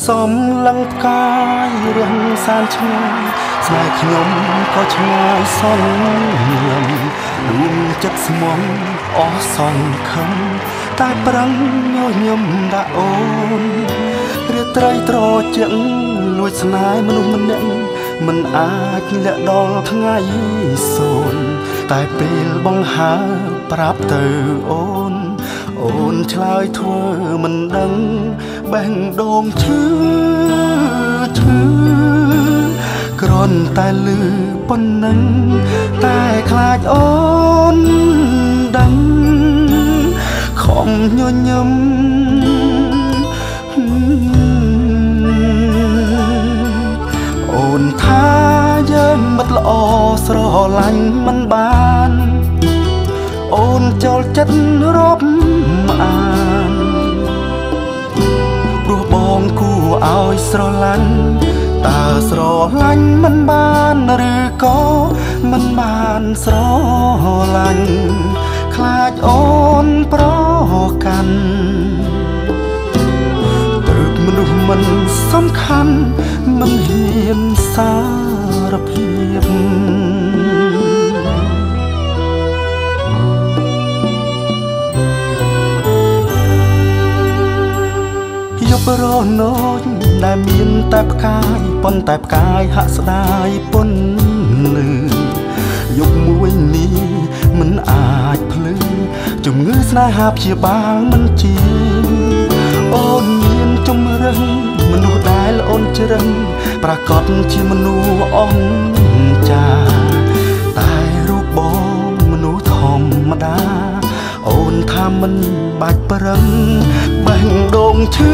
សំឡឹងផ្កាយរៀងសានឆ្ងាយស្នេហ៍ខ្ញុំក៏ឆ្ងាយសងញឹមដួងចិត្តស្មងអស់សង្ឃឹមតែប្រឹងញញឹមដាក់អូនរាត្រីត្រជាក់លួចស្នេហ៍មនុស្សម្នាក់មិនអាចលាក់ដល់ថ្ងៃសូន្យតែពេលបង្ហើបប្រាប់ទៅអូនអូនឆ្លើយធ្វើមិនដឹងបេះដូងឈឺគ្រាន់តែលឺប៉ុណ្ណឹងតែខ្លាចអូនដឹងខំញញឹមអូនថាយើងមិត្តល្អស្រឡាញ់មិនបានអូនចូលចិត្តរាប់អានព្រោះបងគួរឲ្យស្រឡាញ់តើស្រឡាញ់មិនបានឬក៏មិនបានស្រឡាញ់ខ្លាចអូនប្រកាន់ទើបមនុស្សមិនសំខាន់មិនហ៊ានសារភាពយប់រនោចដែលមានតែផ្កាយប៉ុន្តែផ្កាយហាក់ស្ដាយពន់លឺយប់មួយនេះមិនអាចភ្លឺជំងឺស្នេហាព្យាបាលមិនជាអូនមានជំរឹងមនុស្សដែលអូនជ្រឹងប្រកាសជាមនុស្សអង្ចាតែរូបបងមនុស្សធម្មតាអូនថាមិនបាច់ប្រឹងបេះដូងឈឺ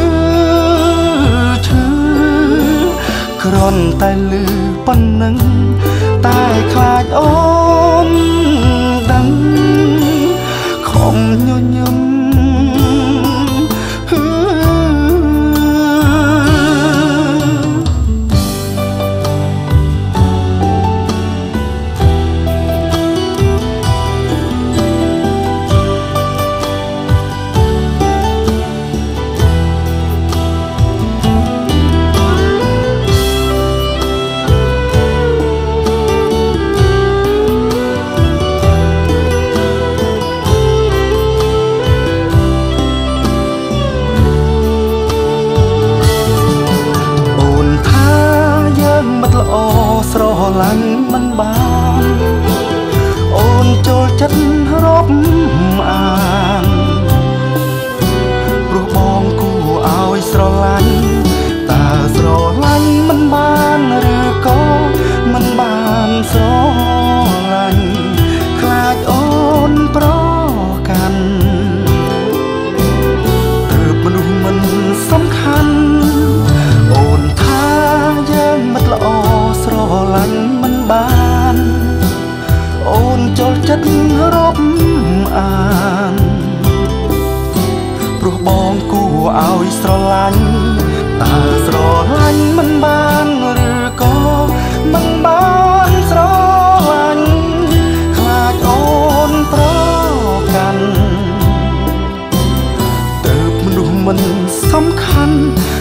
គ្រាន់តែលឺប៉ុណ្ណឹងតែខ្លាចអូនដឹងខំញញឹមស្រឡាញ់មិនបានអូនចូលចិត្តរាប់អានព្រោះបងគួរឲ្យស្រឡាញ់តើស្រឡាញ់មិនបានឬក៏មិនបានស្រឡាញ់ខ្លាចអូនប្រកាន់ទើបមនុស្សមិនសំខាន់អូនថាយើងមិត្តល្អស្រឡាញ់មិនបានអូនចូលចិត្តរាប់អានព្រោះបងគួរឲ្យស្រឡាញ់តើស្រឡាញ់មិនបានឬក៏មិនបានស្រឡាញ់ខ្លាចអូនប្រកាន់ទើបមនុស្សមិនសំខាន់